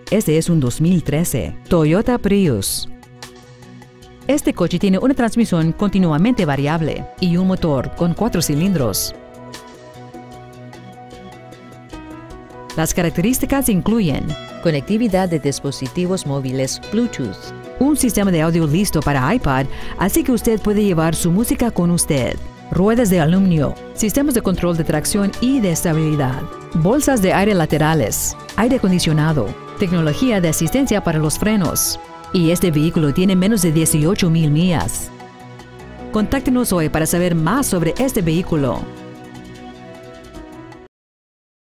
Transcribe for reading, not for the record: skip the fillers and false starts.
Este es un 2013 Toyota Prius. Este coche tiene una transmisión continuamente variable y un motor con 4 cilindros. Las características incluyen conectividad de dispositivos móviles Bluetooth, un sistema de audio listo para iPod, así que usted puede llevar su música con usted, ruedas de aluminio, sistemas de control de tracción y de estabilidad, bolsas de aire laterales, aire acondicionado, tecnología de asistencia para los frenos. Y este vehículo tiene menos de 18,000 millas. Contáctenos hoy para saber más sobre este vehículo.